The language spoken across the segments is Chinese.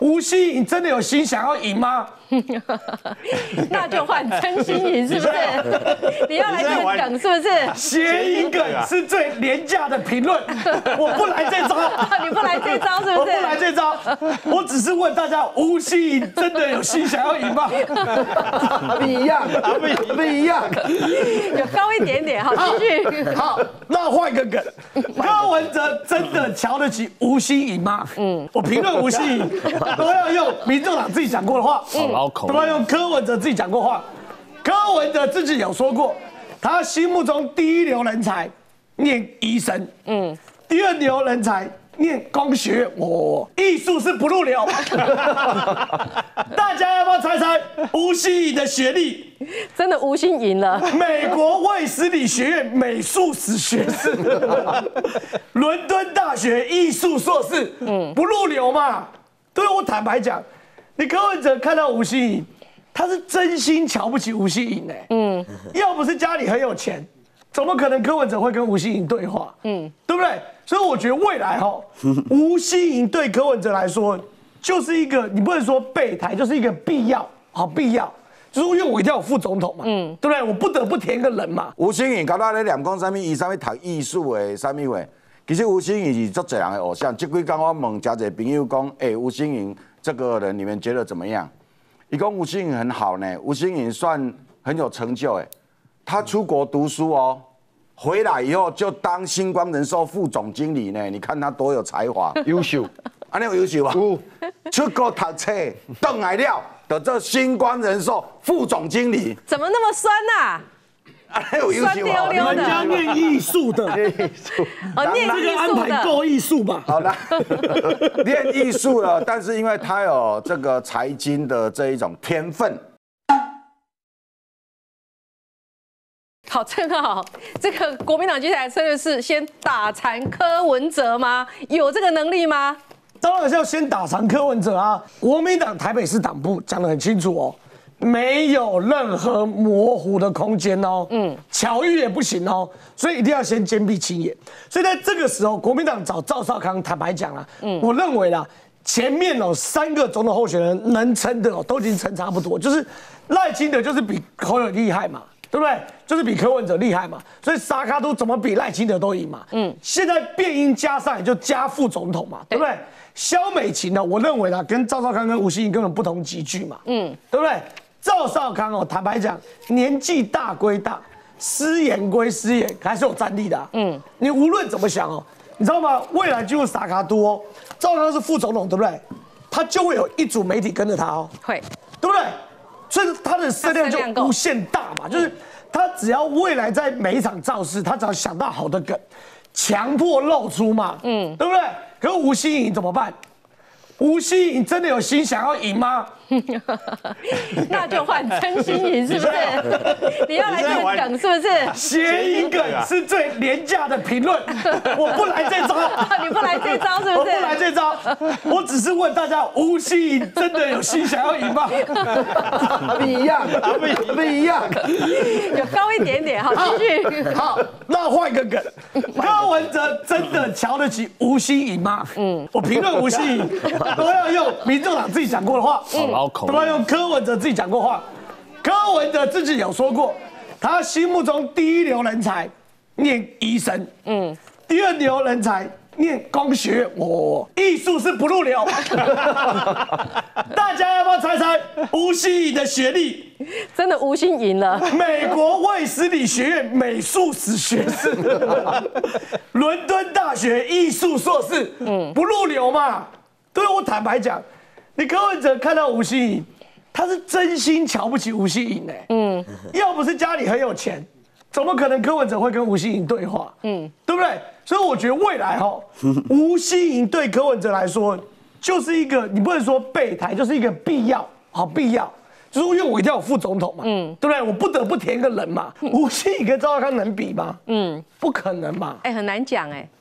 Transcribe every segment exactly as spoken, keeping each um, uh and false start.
吴欣颖真的有心想要赢吗？ 那就换真心赢，是不是？你要来这个梗，是不是？ 谐音梗是最廉价的评论，我不来这招。 你不来这招，是不是？ 我不来这招，我只是问大家，吴欣颖真的有心想要赢吗？不一样，不不一样， 有高一点点，好，继续。 好，那换个梗，柯文哲真的瞧得起吴欣颖吗？嗯，我评论吴欣颖都要用民众党自己讲过的话，嗯，都要用柯文哲自己讲过话。柯文哲自己有说过，他心目中第一流人才念医生，嗯，第二流人才念工学院，哦，艺术是不入流。大家要不要猜猜吴欣颖的学历？ 真的吴欣赢了。 美国卫斯理学院美术史学士，伦敦大学艺术硕士，嗯，不入流嘛？对，我坦白讲，你柯文哲看到吴欣颖，他是真心瞧不起吴欣颖哎，嗯，要不是家里很有钱，怎么可能柯文哲会跟吴欣颖对话？嗯，对不对？所以我觉得未来哈，吴欣颖对柯文哲来说就是一个，你不能说备胎，就是一个必要，好必要。就是因为我一定要有副总统嘛，嗯，对不对？我不得不填个人嘛。 吴欣颖搞到咧念讲啥物，伊啥物读艺术的啥物话，其实吴欣颖是足侪人的偶像。这几天我问真侪朋友讲，哎、欸，吴欣颖这个人你们觉得怎么样？伊讲吴欣颖很好呢，吴欣颖算很有成就哎，他出国读书哦，回来以后就当星光人寿副总经理呢。你看他多有才华， 优秀， 安尼有优秀啊？有，出国读册，回来了。的这星光人寿副总经理怎么那么酸呐、 啊？还有优秀啊！ 你们家念艺术的， 艺术， 哦，念艺这个安排够艺术吧？ 好的，念艺术了，但是因为他有这个财经的这一种天分。 好，正好这个国民党接下来策略是先打残柯文哲吗？有这个能力吗？ 当然是要先打残柯文哲啊！国民党台北市党部讲得很清楚哦，没有任何模糊的空间哦，嗯，巧遇也不行哦，所以一定要先坚壁清野。所以在这个时候，国民党找赵少康，坦白讲啦，嗯，我认为啦，前面哦三个总统候选人能撑的哦都已经撑差不多，就是赖清德就是比侯友厉害嘛。对不对？就是比柯文哲厉害嘛，所以沙卡都怎么比赖清德都赢嘛。嗯，现在变音加上也就加副总统嘛，对不对？萧美琴呢，我认为啦，跟赵少康跟吴欣颖根本不同级距嘛。嗯，对不对？赵少康哦，坦白讲，年纪大归大，失言归失言，还是有战力的、啊。嗯，你无论怎么想哦，你知道吗？未来进入沙卡都哦，赵少康是副总统，对不对？他就会有一组媒体跟着他哦， 会， 对不对？所以他的声量就无限大嘛，就是他只要未来在每一场造势，他只要想到好的梗，强迫露出嘛，嗯，对不对？可是吴欣颖怎么办？吴欣颖真的有心想要赢吗？ 那就换真心赢，是不是？你要来这个梗，是不是？ 谐音梗是最廉价的评论，我不来这招。 你不来这招，是不是？ 我不来这招，我只是问大家，吴欣颖真的有心想要赢吗？不一样，不不一样， 有高一点点，好，继续。 好，那换个梗，柯文哲真的瞧得起吴欣颖吗？嗯，我评论吴欣颖都要用民众党自己讲过的话，嗯。都要用柯文哲自己讲过话，柯文哲自己有说过，他心目中第一流人才念医生，嗯，第二流人才念工学院，哦，艺术是不入流。大家要不要猜猜吴欣颖的学历？ 真的吴欣赢了， 美国卫斯理学院美术史学士，伦敦大学艺术硕士，嗯，不入流嘛？对，我坦白讲。你柯文哲看到吴欣颖，他是真心瞧不起吴欣颖哎，嗯，要不是家里很有钱，怎么可能柯文哲会跟吴欣颖对话？嗯，对不对？所以我觉得未来哈，吴欣颖对柯文哲来说就是一个，你不能说备胎，就是一个必要，好必要。就是因为我一定要有副总统嘛，嗯，对不对？我不得不填个人嘛。吴欣颖跟赵少康能比吗？嗯，不可能嘛。 哎、欸，很难讲哎、欸。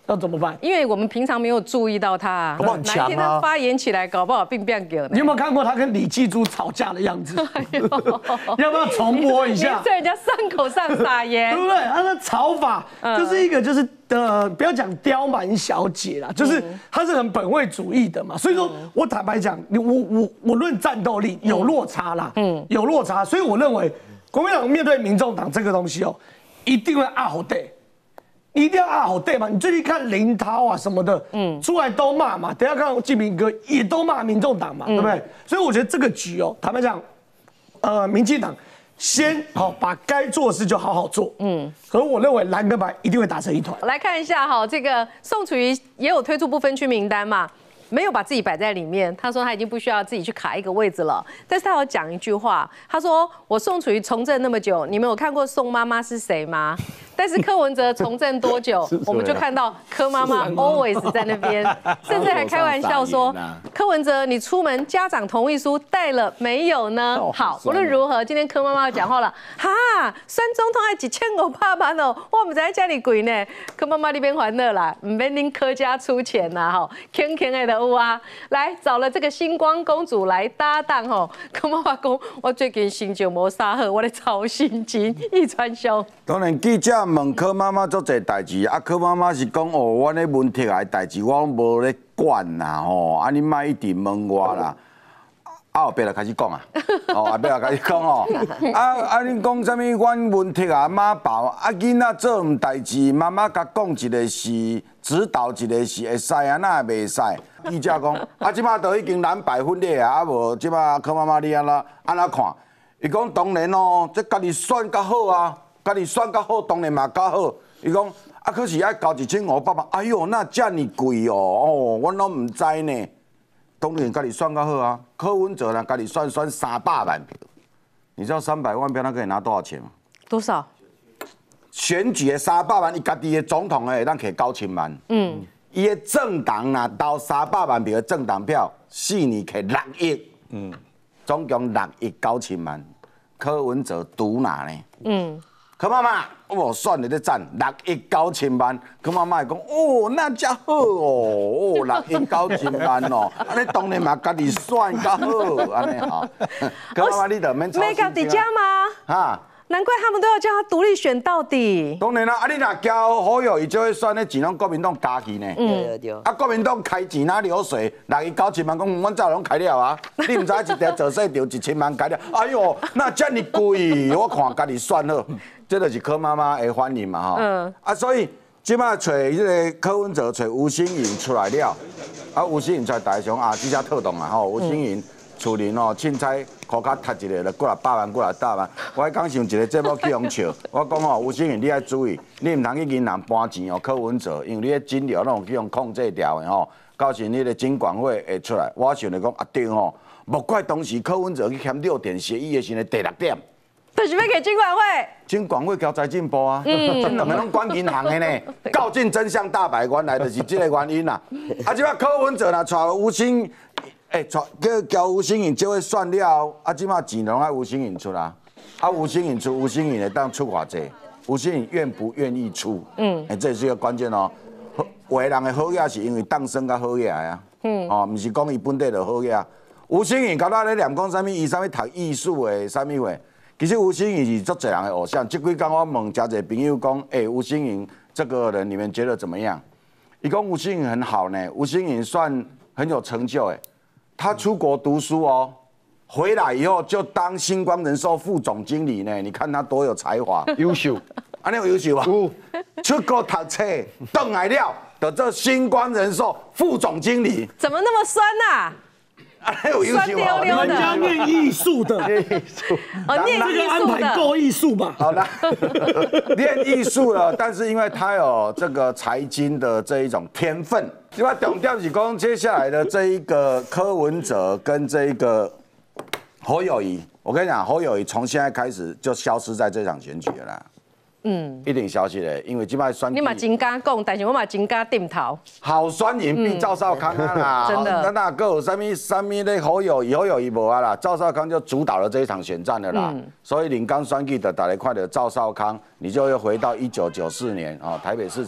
要怎么办？ 因为我们平常没有注意到他、啊， 搞不好很强啊哪一天他发言起来，搞不好病变给你有没有看过他跟李继珠吵架的样子？要不要重播一下？ 在人家伤口上撒盐， 对不对？他的吵法就是一个就是呃，不要讲刁蛮小姐啦，就是他是很本位主义的嘛。所以说我坦白讲，我我我论战斗力有落差啦，嗯，有落差。所以我认为国民党面对民众党这个东西哦，一定会阿吼对。一定要阿好对嘛？你最近看林涛啊什么的，嗯，出来都骂嘛。等一下看纪明哥也都骂民众党嘛，嗯、对不对？所以我觉得这个局哦，坦白讲，呃，民进党先好把该做的事就好好做，嗯。可是我认为蓝跟白一定会打成一团。 来看一下哈，这个宋楚瑜也有推出不分区名单嘛，没有把自己摆在里面。他说他已经不需要自己去卡一个位置了，但是他有讲一句话，他说我宋楚瑜从政那么久，你们有看过宋妈妈是谁吗？但是柯文哲从政多久，我们就看到柯妈妈 always 在那边，甚至还开玩笑说，柯文哲你出门家长同意书带了没有呢？好，无论如何，今天柯妈妈讲话了，哈，选总统还一千五百万哦，我们在家里贵呢，柯妈妈那边还乐啦，唔免恁柯家出钱呐，吼，轻轻的都有啊，来找了这个星光公主来搭档吼，柯妈妈讲，我最近心情无啥好，我咧操心情，易传兄， 当然记者。问柯妈妈做侪代志，啊，柯妈妈是讲哦，阮咧问题来代志，我无咧管啦吼，啊，你莫一直问我啦。啊，后壁就开始讲啊，哦，后壁就开始讲哦，啊啊，你讲啥物？阮问题啊，妈宝啊，囡仔做毋代志，妈妈甲讲一个是指导一个是会使啊，那袂使。记者讲，啊，即摆都已经蓝白分裂啊，啊无即摆柯妈妈你安怎安怎看？伊讲当然哦，这家己选较好啊。家己选较好，当然嘛较好。伊讲啊，可是爱交一千五百万，哎呦，那遮尼贵哦，哦，阮拢唔知呢。当然家己选较好啊。柯文哲呢，家己选选三百万票，你知道三百万票他可以拿多少钱吗？ 多少？ 选举的三百万，伊家己的总统的咱摕九千万。嗯。伊的政党呐，投三百万票的政党票，四年摕六亿。嗯。总共六亿九千万，柯文哲独拿呢。嗯。柯妈妈，我算你咧赞六亿九千万。柯妈妈会讲，哦，那真好哦，哦，六亿九千万哦，安尼当然嘛，家己选较好，安尼吼。柯妈妈，你就免操心。没搞底价吗？哈， 难怪他们都要叫他独立选到底。 当然啦，啊，你若交好友，伊就会选的钱拢国民党加去呢。 嗯，对对。 啊，国民党开钱哪流水？六亿九千万，讲阮早拢开了啊。你唔知一条做细条一千万开了，哎呦，那遮尼贵，我看家己选好。这就是柯妈妈的反应嘛，吼、嗯，啊，所以即摆找这个柯文哲找吴欣盈出来了，啊，吴欣盈出来大雄啊，这下特动啊，吼，吴欣盈厝里哦，凊彩裤脚踢一个，就过来百万，过来百万。我迄讲上一个节目去互笑，我讲吼，吴欣盈你爱注意，你唔通去银行搬钱哦，柯文哲，因为你的金流拢有去用控制掉的吼，到时你的金管会会出来。我想来讲啊，对吼，莫怪当时柯文哲去签六点协议的时候第六点。 就是要给金管会， 金管会交财政部啊，嗯，真两个拢管银行的呢，告尽真相大白，原来就是这个原因啦。啊，即摆柯文哲若带吴欣，诶，带叫交吴欣盈，就会算了，啊，即摆钱拢爱吴欣盈出啦，啊，吴欣盈出，吴欣盈会当出偌济，吴欣盈愿不愿意出？嗯，诶，这也是一个关键哦。有的人的好嘢是因为当生较好嘢啊，嗯，哦，唔是讲伊本地就好嘢。吴欣盈搞到咧念讲啥物，伊啥物读艺术的啥物话。其实吴欣盈是足侪人的偶像。这几天我问真侪朋友讲，哎、欸，吴欣盈这个人你们觉得怎么样？伊讲吴欣盈很好呢，吴欣盈算很有成就哎。他出国读书哦，回来以后就当星光人寿副总经理呢。你看他多有才华， 优秀， 安尼有优秀啊？出国读册，回来了，就做星光人寿副总经理。 怎么那么酸呐、啊？ 啊，有优秀哦！ 人家念艺术的， 艺术， 哦，念艺术的， 这个安排够艺术吧？ 好了，练艺术了，但是因为他有这个财经的这一种天分，因为重点是讲接下来的这一个柯文哲跟这一个侯友宜，我跟你讲，侯友宜从现在开始就消失在这场选举了啦。嗯，一定消息嘞，因为即摆选你嘛真敢讲，但是我嘛真敢点头。 好选赢比赵少康啊啦， 真的。 那那个有啥物啥物咧侯友宜侯友宜无啊啦，赵少康就主导了这一场选战了啦。嗯、所以领刚选举的大家看到赵少康，你就又回到一九九四年啊、哦，台北市长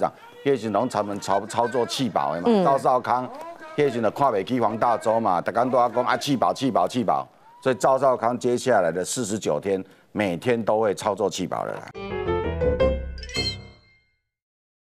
迄时拢专门操操作气保的嘛，赵少康，迄时就看袂起黄大洲嘛，大家都要讲啊气保气保气保，所以赵少康接下来的四十九天，每天都会操作气保的啦。